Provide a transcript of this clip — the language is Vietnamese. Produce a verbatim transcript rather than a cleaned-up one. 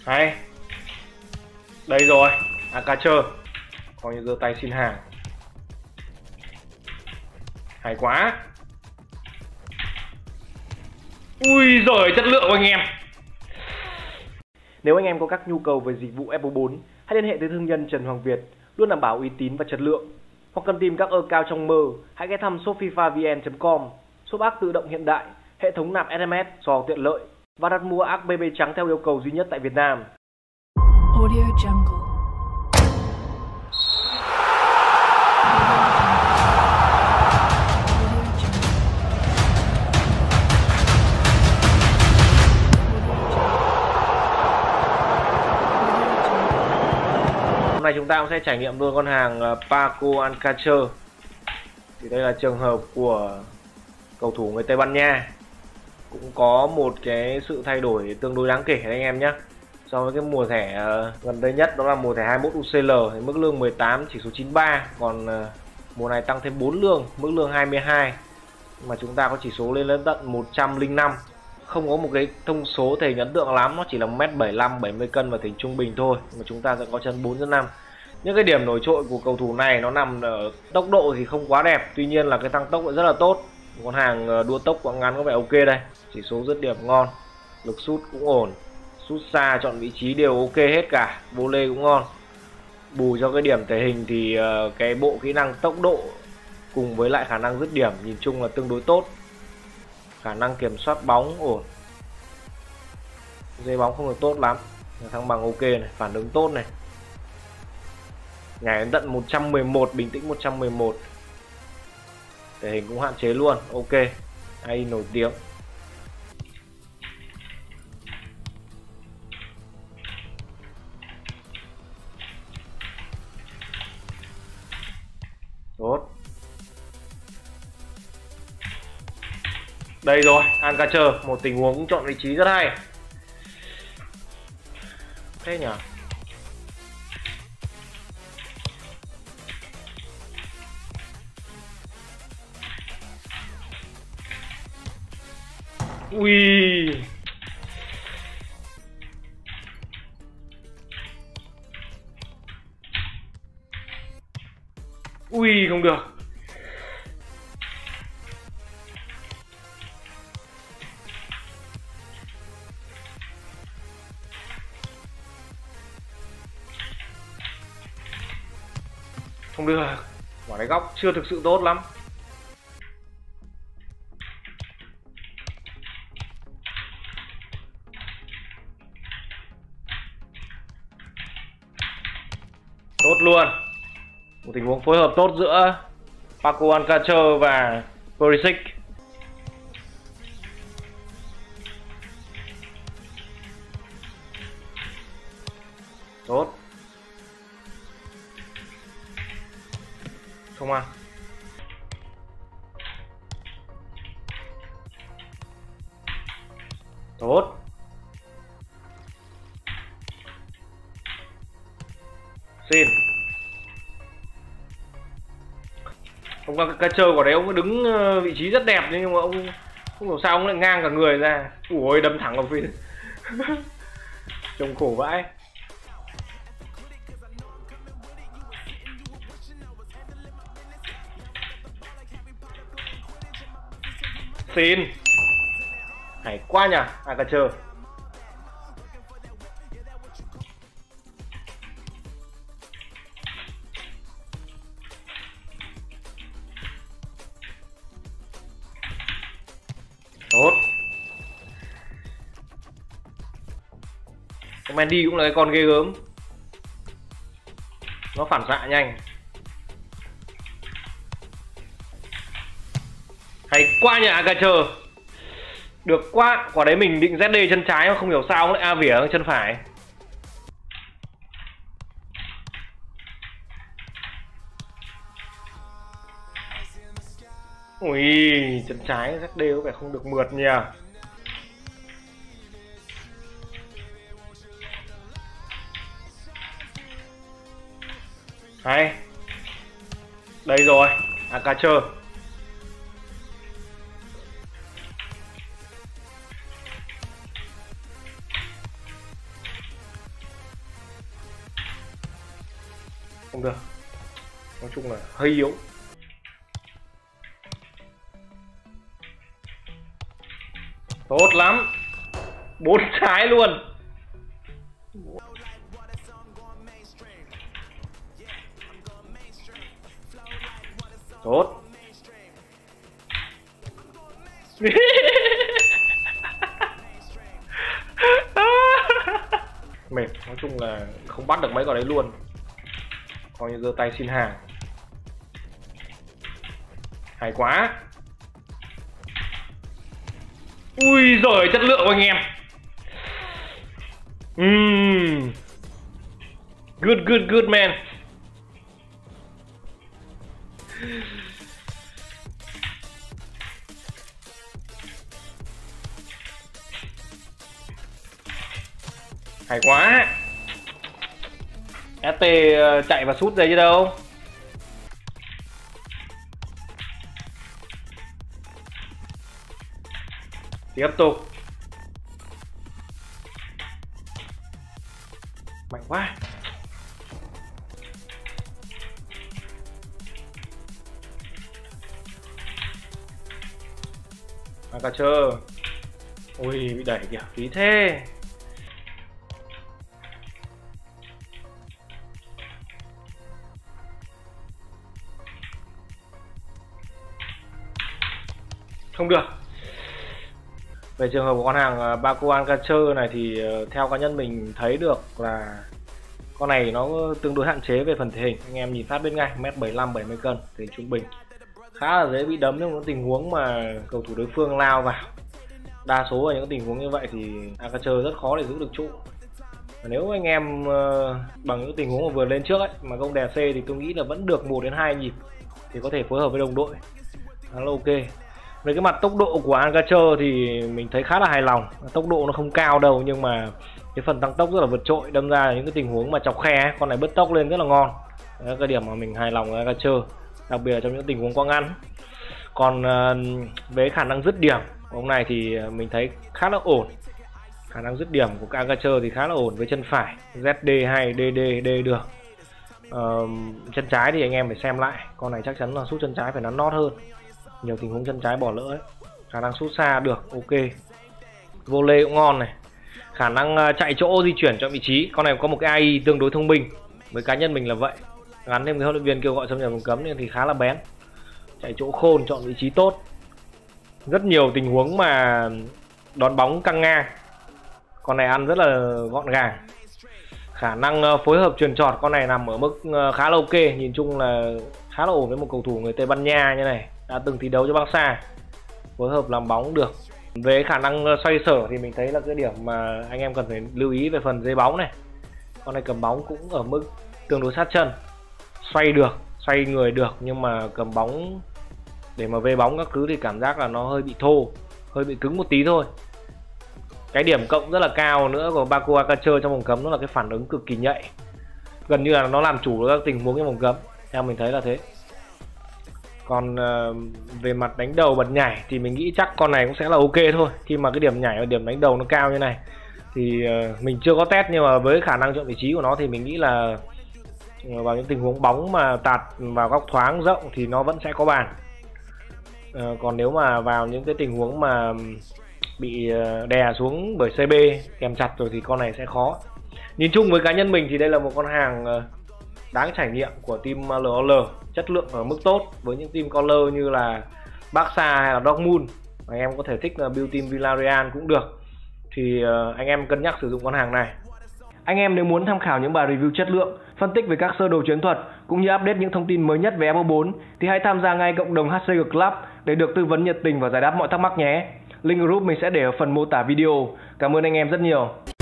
Hay. Đây rồi, Archer. Coi như giơ tay xin hàng. Hay quá. Ui giời, chất lượng của anh em. Nếu anh em có các nhu cầu về dịch vụ Apple bốn, hãy liên hệ tới thương nhân Trần Hoàng Việt, luôn đảm bảo uy tín và chất lượng. Hoặc cần tìm các ơ cao trong mơ, hãy ghé thăm shop fifa vn chấm com. Shop ác tự động hiện đại, hệ thống nạp ét em ét so tiện lợi và đặt mua ác bê bê trắng theo yêu cầu duy nhất tại Việt Nam. Audio Jungle. Hôm nay chúng ta cũng sẽ trải nghiệm luôn con hàng Paco Alcacer. Thì đây là trường hợp của cầu thủ người Tây Ban Nha. Cũng có một cái sự thay đổi tương đối đáng kể anh em nhé. So với cái mùa thẻ gần đây nhất, đó là mùa thẻ hai mươi mốt u xê lờ thì mức lương mười tám, chỉ số chín mươi ba. Còn mùa này tăng thêm bốn lương, mức lương hai mươi hai. Mà chúng ta có chỉ số lên đến tận một trăm lẻ năm. Không có một cái thông số thể ấn tượng lắm, nó chỉ là một mét bảy mươi lăm, bảy mươi cân và thể trung bình thôi. Mà chúng ta sẽ có chân bốn chân năm. Những cái điểm nổi trội của cầu thủ này nó nằm ở tốc độ thì không quá đẹp, tuy nhiên là cái tăng tốc lại rất là tốt. Con hàng đua tốc quãng ngắn có vẻ ok đây, chỉ số dứt điểm ngon, lực sút cũng ổn, sút xa chọn vị trí đều ok hết cả, vô lê cũng ngon. Bù cho cái điểm thể hình thì cái bộ kỹ năng tốc độ cùng với lại khả năng dứt điểm nhìn chung là tương đối tốt. Khả năng kiểm soát bóng ổn, dây bóng không được tốt lắm, thăng bằng ok này, phản ứng tốt này, nhảy đến tận một trăm mười một, bình tĩnh một trăm mười một, thể hình cũng hạn chế luôn, ok, ai nổi tiếng. Tốt. Đây rồi, Alcacer, một tình huống cũng chọn vị trí rất hay. Thế nhỉ? Ui. Ui, không được. Không được. Quả đấy góc chưa thực sự tốt lắm. Tốt luôn. Một tình huống phối hợp tốt giữa Paco Alcacer và Perisic. Tốt. Không ăn. Tốt. Xin. Ông Alcacer của đấy ông đứng vị trí rất đẹp nhưng mà ông không hiểu sao ông lại ngang cả người ra. Ui đâm thẳng vào phía. Trông khổ vãi. Xin. Hay quá nhỉ, Alcacer. Tốt. Cái Mendy cũng là cái con ghê gớm. Nó phản xạ nhanh. Hay quá nhỉ Alcacer. Được quá. Quả đấy mình định zét đê chân trái mà không hiểu sao lại a vỉa chân phải. Ui, chân trái zét đê có vẻ không được mượt nhỉ. Hay. Đây rồi, Alcacer. Không được, nói chung là hơi yếu. Tốt lắm, bốn trái luôn. Tốt. Mệt, nói chung là không bắt được mấy con đấy luôn, coi như giơ tay xin hàng. Hay quá. Ui giời, chất lượng của anh em. uhm. Good good good man. Hay quá. ét tê chạy và sút ra chứ đâu. Tiếp tục. Mạnh quá. Archer. Ui bị đẩy kìa, phí thế. Không được. Về trường hợp của con hàng Baku Archer này thì theo cá nhân mình thấy được là con này nó tương đối hạn chế về phần thể hình. Anh em nhìn phát bên ngay, mét bảy mươi lăm bảy mươi cân thì trung bình, khá là dễ bị đấm trong những tình huống mà cầu thủ đối phương lao vào. Đa số ở những tình huống như vậy thì Archer rất khó để giữ được trụ. Nếu anh em bằng những tình huống mà vừa lên trước ấy, mà không đè C thì tôi nghĩ là vẫn được một đến hai nhịp thì có thể phối hợp với đồng đội khá là ok. Về cái mặt tốc độ của Archer thì mình thấy khá là hài lòng. Tốc độ nó không cao đâu, nhưng mà cái phần tăng tốc rất là vượt trội, đâm ra những cái tình huống mà chọc khe ấy, con này bứt tốc lên rất là ngon. Đấy là cái điểm mà mình hài lòng với Archer, đặc biệt là trong những tình huống quăng ngắn. Còn uh, với khả năng dứt điểm của ông này thì mình thấy khá là ổn. Khả năng dứt điểm của Archer thì khá là ổn với chân phải, Z D hay D D D được. Uh, chân trái thì anh em phải xem lại, con này chắc chắn là sút chân trái phải nắn nót hơn. Nhiều tình huống chân trái bỏ lỡ ấy. Khả năng sút xa được, ok. Volley cũng ngon này. Khả năng chạy chỗ di chuyển chọn vị trí. Con này có một cái a i tương đối thông minh. Với cá nhân mình là vậy. Gắn thêm cái huấn luyện viên kêu gọi xâm nhập vùng cấm thì khá là bén. Chạy chỗ khôn, chọn vị trí tốt. Rất nhiều tình huống mà đón bóng căng ngang. Con này ăn rất là gọn gàng. Khả năng phối hợp chuyền chọt con này nằm ở mức khá là ok. Nhìn chung là khá là ổn với một cầu thủ người Tây Ban Nha như này, đã từng thi đấu cho Barca. Phối hợp làm bóng được. Về khả năng xoay sở thì mình thấy là cái điểm mà anh em cần phải lưu ý về phần dây bóng này. Con này cầm bóng cũng ở mức tương đối sát chân. Xoay được, xoay người được, nhưng mà cầm bóng để mà về bóng các thứ thì cảm giác là nó hơi bị thô, hơi bị cứng một tí thôi. Cái điểm cộng rất là cao nữa của Baku Archer trong vòng cấm đó là cái phản ứng cực kỳ nhạy. Gần như là nó làm chủ được các tình huống trong vòng cấm. Theo mình thấy là thế. Còn uh, về mặt đánh đầu bật nhảy thì mình nghĩ chắc con này cũng sẽ là ok thôi. Khi mà cái điểm nhảy và điểm đánh đầu nó cao như này thì uh, mình chưa có test, nhưng mà với khả năng chọn vị trí của nó thì mình nghĩ là uh, vào những tình huống bóng mà tạt vào góc thoáng rộng thì nó vẫn sẽ có bàn. Uh, còn nếu mà vào những cái tình huống mà bị uh, đè xuống bởi xê bê kèm chặt rồi thì con này sẽ khó. Nhìn chung với cá nhân mình thì đây là một con hàng uh, đáng trải nghiệm của team lờ o lờ, chất lượng ở mức tốt với những team color như là Barca hay là Dortmund. Anh em có thể thích là build team Villarreal cũng được, thì uh, anh em cân nhắc sử dụng con hàng này. Anh em nếu muốn tham khảo những bài review chất lượng, phân tích về các sơ đồ chiến thuật cũng như update những thông tin mới nhất về Evo bốn thì hãy tham gia ngay cộng đồng hát xê giê Club để được tư vấn nhiệt tình và giải đáp mọi thắc mắc nhé. Link group mình sẽ để ở phần mô tả video. Cảm ơn anh em rất nhiều.